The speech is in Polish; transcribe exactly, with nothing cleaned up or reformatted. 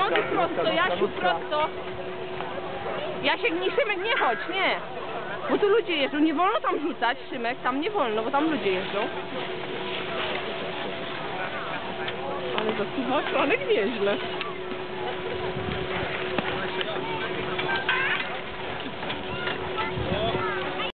Nogi prosto, Jasiu, prosto. Jasiek, nie, Szymek, nie chodź, nie. Bo tu ludzie jeżdżą, nie wolno tam rzucać, Szymek, tam nie wolno, bo tam ludzie jeżdżą. Ale zasuwasz, ale nieźle.